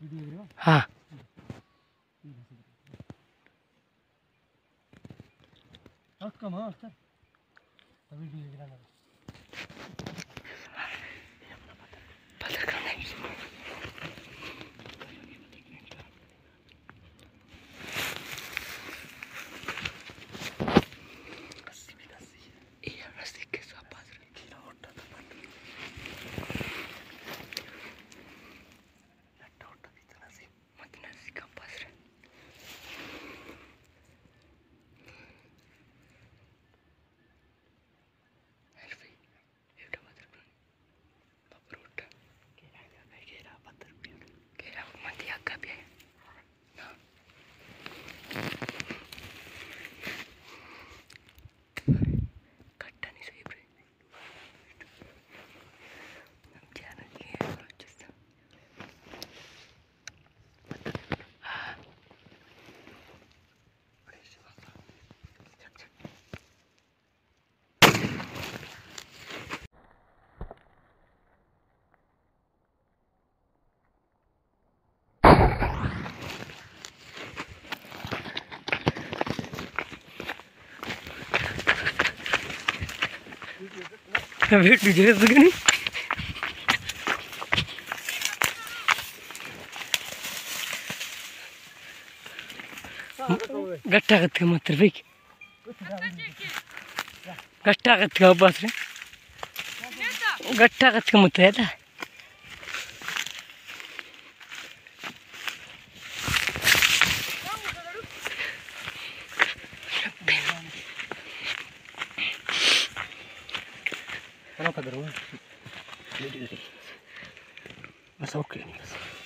हाँ वेट लीजिए नहीं गट्टा कत्ते मात्र बेक गट्टा कत्ते बस रे गट्टा कत्ते मात्र है Ano ka daro? Mas okay ni kasi.